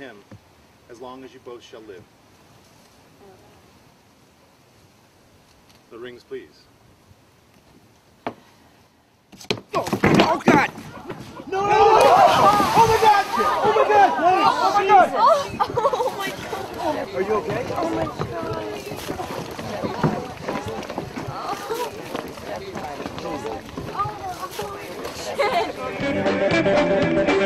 him, as long as you both shall live. The rings, please. Oh God! No! Oh my God! Oh my God! Oh my God! Oh my God! Are you okay? Oh my God! Oh, shit!